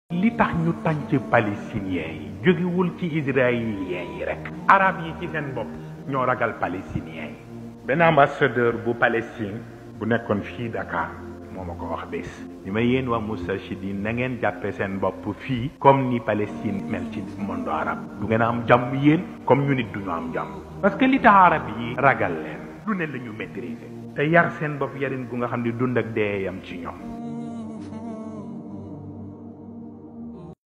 li tax ñu tànc palestiniens yi jógewul ci israéliens yi rek arab yi ci seen bopp ñoo ragal palestiniens yi. benn ambassadeur bu Palestine bu nekkoon fii Dakar moo ma ko wax bés ni ma yéen waa Moustarchidine na ngeen jàppe seen bopp fii comme ni Palestine mel ci monde arabe du ngeen am jàmm yéen comme ñu nit duñu am jàmm parce que li tax arab yi ragal leen lu ne la ñu maîtriser te yar seen bopp yarin gu nga xam ne dund ak dee yam ci ñoom